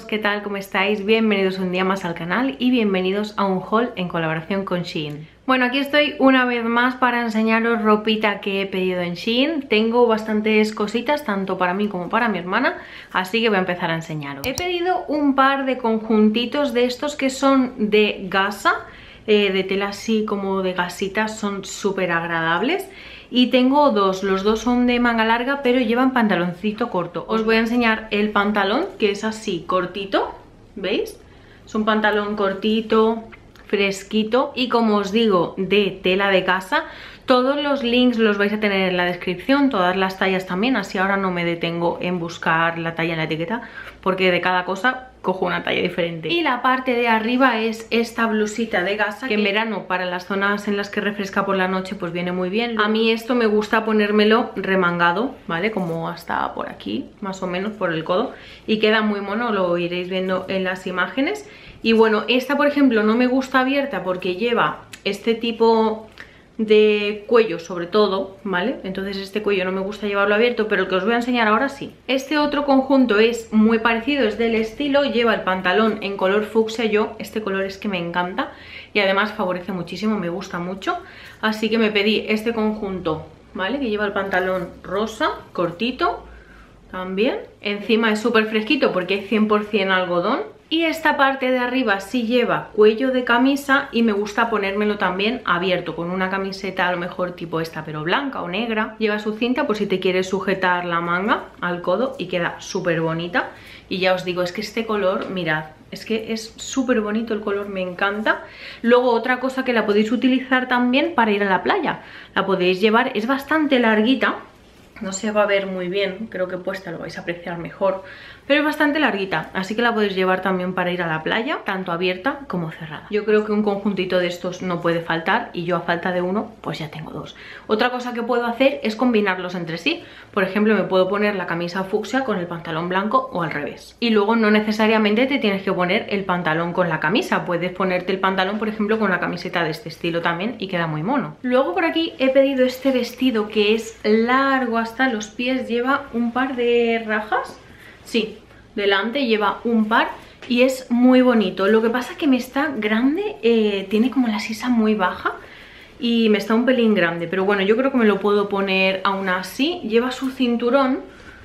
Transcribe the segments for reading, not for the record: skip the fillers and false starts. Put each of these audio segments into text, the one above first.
¿qué tal? ¿Cómo estáis? Bienvenidos un día más al canal y bienvenidos a un haul en colaboración con Shein. Bueno, aquí estoy una vez más para enseñaros ropita que he pedido en Shein. Tengo bastantes cositas, tanto para mí como para mi hermana, así que voy a empezar a enseñaros. He pedido un par de conjuntitos de estos que son de gasa, de tela así como de gasitas, son súper agradables. Y tengo dos, los dos son de manga larga, pero llevan pantaloncito corto. Os voy a enseñar el pantalón, que es así cortito, ¿veis? Es un pantalón cortito, fresquito y, como os digo, de tela de casa. Todos los links los vais a tener en la descripción, todas las tallas también, así ahora no me detengo en buscar la talla en la etiqueta, porque de cada cosa cojo una talla diferente. Y la parte de arriba es esta blusita de gasa, que en verano para las zonas en las que refresca por la noche pues viene muy bien. A mí esto me gusta ponérmelo remangado, ¿vale? Como hasta por aquí, más o menos por el codo, y queda muy mono, lo iréis viendo en las imágenes. Y bueno, esta por ejemplo no me gusta abierta porque lleva este tipo de cuello sobre todo, ¿vale? Entonces este cuello no me gusta llevarlo abierto, pero el que os voy a enseñar ahora sí. Este otro conjunto es muy parecido, es del estilo, lleva el pantalón en color fucsia. Yo este color es que me encanta y además favorece muchísimo, me gusta mucho, así que me pedí este conjunto, ¿vale? Que lleva el pantalón rosa, cortito también, encima es súper fresquito porque es 100% algodón. Y esta parte de arriba sí lleva cuello de camisa y me gusta ponérmelo también abierto, con una camiseta a lo mejor tipo esta, pero blanca o negra. Lleva su cinta por si te quieres sujetar la manga al codo y queda súper bonita. Y ya os digo, es que este color, mirad, es que es súper bonito el color, me encanta. Luego otra cosa que la podéis utilizar también para ir a la playa. La podéis llevar, es bastante larguita. No se va a ver muy bien, creo que puesta lo vais a apreciar mejor, pero es bastante larguita, así que la podéis llevar también para ir a la playa, tanto abierta como cerrada. Yo creo que un conjuntito de estos no puede faltar y yo a falta de uno pues ya tengo dos. Otra cosa que puedo hacer es combinarlos entre sí. Por ejemplo, me puedo poner la camisa fucsia con el pantalón blanco o al revés. Y luego no necesariamente te tienes que poner el pantalón con la camisa, puedes ponerte el pantalón por ejemplo con la camiseta de este estilo también y queda muy mono. Luego por aquí he pedido este vestido que es largo hasta los pies, lleva un par de rajas, sí, delante lleva un par y es muy bonito. Lo que pasa es que me está grande, tiene como la sisa muy baja y me está un pelín grande, pero bueno, yo creo que me lo puedo poner aún así. Lleva su cinturón,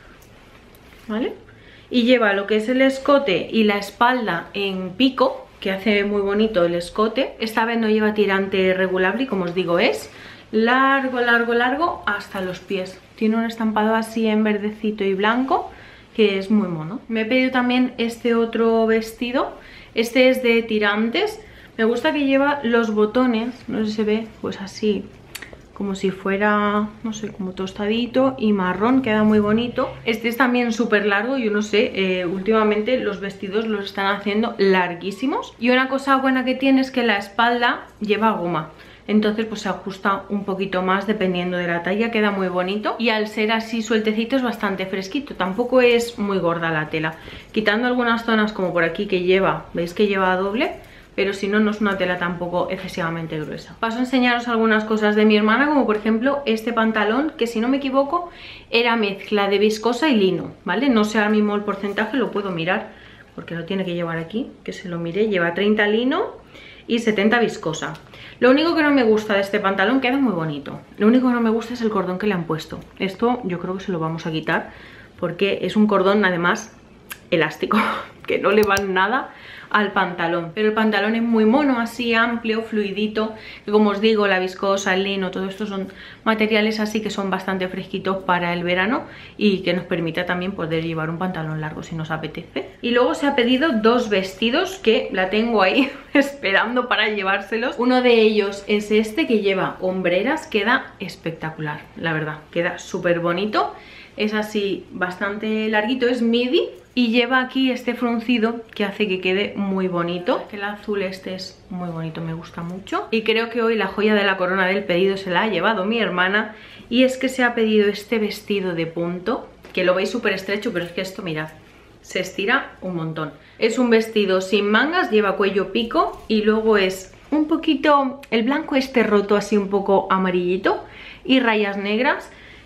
¿vale? Y lleva lo que es el escote y la espalda en pico, que hace muy bonito el escote. Esta vez no lleva tirante regulable y, como os digo, es largo, largo, largo hasta los pies. Tiene un estampado así en verdecito y blanco que es muy mono. Me he pedido también este otro vestido. Este es de tirantes. Me gusta que lleva los botones, no sé si se ve, pues así, como si fuera, no sé, como tostadito y marrón, queda muy bonito. Este es también súper largo, yo no sé, últimamente los vestidos los están haciendo larguísimos. Y una cosa buena que tiene es que la espalda lleva goma, entonces pues se ajusta un poquito más dependiendo de la talla, queda muy bonito. Y al ser así sueltecito es bastante fresquito, tampoco es muy gorda la tela, quitando algunas zonas como por aquí que lleva, veis que lleva doble, pero si no, no es una tela tampoco excesivamente gruesa. Paso a enseñaros algunas cosas de mi hermana, como por ejemplo este pantalón, que si no me equivoco era mezcla de viscosa y lino, ¿vale? No sé ahora mismo el porcentaje, lo puedo mirar porque lo tiene que llevar aquí, que se lo mire. Lleva 30 lino y 70 viscosa. Lo único que no me gusta de este pantalón, queda muy bonito, lo único que no me gusta es el cordón que le han puesto. Esto yo creo que se lo vamos a quitar porque es un cordón además elástico que no le va nada al pantalón, pero el pantalón es muy mono, así amplio, fluidito, que como os digo, la viscosa, el lino, todo esto son materiales así que son bastante fresquitos para el verano y que nos permite también poder llevar un pantalón largo si nos apetece. Y luego se ha pedido dos vestidos que la tengo ahí esperando para llevárselos. Uno de ellos es este que lleva hombreras, queda espectacular, la verdad, queda súper bonito. Es así bastante larguito, es midi y lleva aquí este fruncido que hace que quede muy bonito. El azul este es muy bonito, me gusta mucho. Y creo que hoy la joya de la corona del pedido se la ha llevado mi hermana, y es que se ha pedido este vestido de punto, que lo veis súper estrecho, pero es que esto, mirad, se estira un montón. Es un vestido sin mangas, lleva cuello pico y luego es un poquito, el blanco este roto así un poco amarillito y rayas negras.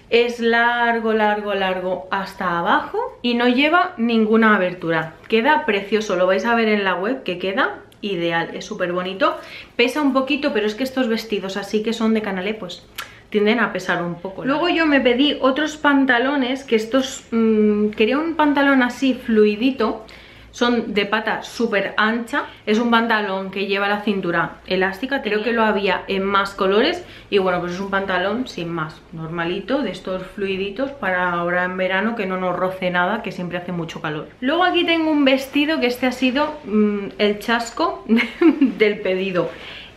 Es largo, largo, largo hasta abajo y no lleva ninguna abertura. Queda precioso, lo vais a ver en la web que queda ideal, es súper bonito. Pesa un poquito, pero es que estos vestidos así que son de Canalé, pues tienden a pesar un poco. Luego yo me pedí otros pantalones, que estos, quería un pantalón así fluidito. Son de pata súper ancha. Es un pantalón que lleva la cintura elástica. Creo que lo había en más colores. Y bueno, pues es un pantalón sin más, normalito, de estos fluiditos para ahora en verano, que no nos roce nada, que siempre hace mucho calor. Luego aquí tengo un vestido que este ha sido el chasco del pedido.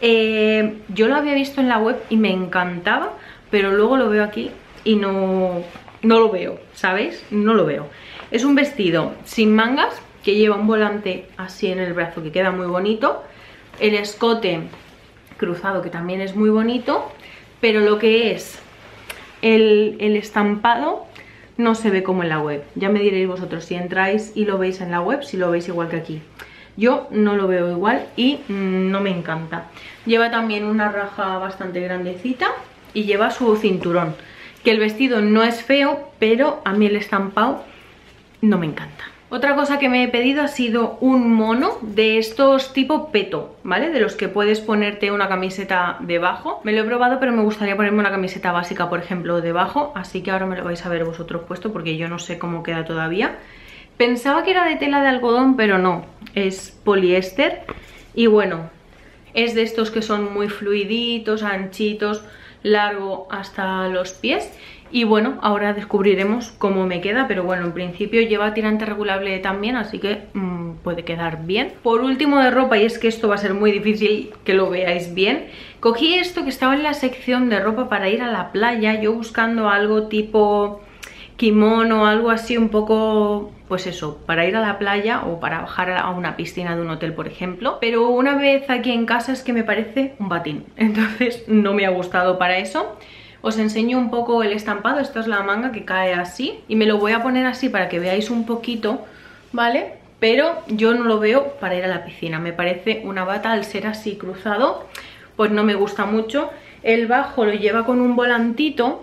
Yo lo había visto en la web y me encantaba, pero luego lo veo aquí y no lo veo, ¿sabéis? No lo veo. Es un vestido sin mangas, que lleva un volante así en el brazo que queda muy bonito, el escote cruzado que también es muy bonito, pero lo que es el estampado no se ve como en la web. Ya me diréis vosotros si entráis y lo veis en la web, si lo veis igual que aquí. Yo no lo veo igual y no me encanta. Lleva también una raja bastante grandecita y lleva su cinturón, que el vestido no es feo, pero a mí el estampado no me encanta. Otra cosa que me he pedido ha sido un mono de estos tipo peto, ¿vale? De los que puedes ponerte una camiseta debajo. Me lo he probado, pero me gustaría ponerme una camiseta básica, por ejemplo, debajo. Así que ahora me lo vais a ver vosotros puesto, porque yo no sé cómo queda todavía. Pensaba que era de tela de algodón, pero no. Es poliéster. Y bueno, es de estos que son muy fluiditos, anchitos, largo hasta los pies. Y bueno, ahora descubriremos cómo me queda, pero bueno, en principio lleva tirante regulable también, así que puede quedar bien. Por último de ropa, y es que esto va a ser muy difícil que lo veáis bien, cogí esto que estaba en la sección de ropa para ir a la playa, yo buscando algo tipo kimono, algo así un poco, pues eso, para ir a la playa o para bajar a una piscina de un hotel, por ejemplo. Pero una vez aquí en casa es que me parece un batín, entonces no me ha gustado para eso. Os enseño un poco el estampado. Esta es la manga que cae así y me lo voy a poner así para que veáis un poquito, ¿vale? Pero yo no lo veo para ir a la piscina, me parece una bata. Al ser así cruzado, pues no me gusta mucho. El bajo lo lleva con un volantito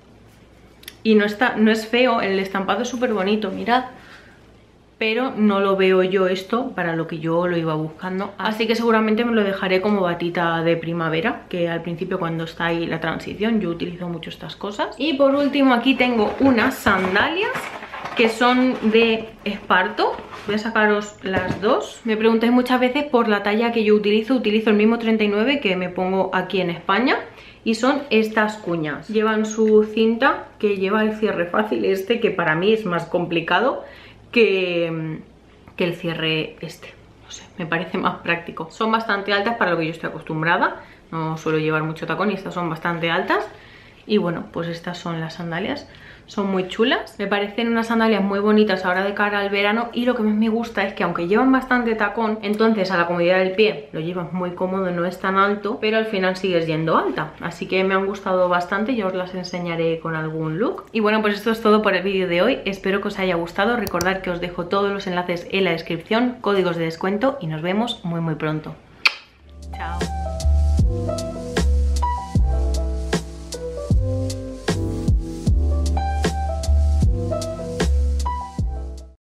y no es feo, el estampado es súper bonito, mirad. Pero no lo veo yo esto para lo que yo lo iba buscando. Así que seguramente me lo dejaré como batita de primavera, que al principio cuando está ahí la transición yo utilizo mucho estas cosas. Y por último aquí tengo unas sandalias que son de esparto. Voy a sacaros las dos. Me preguntáis muchas veces por la talla que yo utilizo el mismo 39 que me pongo aquí en España. Y son estas cuñas. Llevan su cinta que lleva el cierre fácil este, que para mí es más complicado que el cierre este, no sé, me parece más práctico. Son bastante altas para lo que yo estoy acostumbrada, no suelo llevar mucho tacón y estas son bastante altas. Y bueno, pues estas son las sandalias, son muy chulas, me parecen unas sandalias muy bonitas ahora de cara al verano. Y lo que más me gusta es que aunque llevan bastante tacón, entonces a la comodidad del pie lo llevas muy cómodo, no es tan alto, pero al final sigues yendo alta. Así que me han gustado bastante, yo os las enseñaré con algún look. Y bueno, pues esto es todo por el vídeo de hoy, espero que os haya gustado. Recordad que os dejo todos los enlaces en la descripción, códigos de descuento, y nos vemos muy pronto.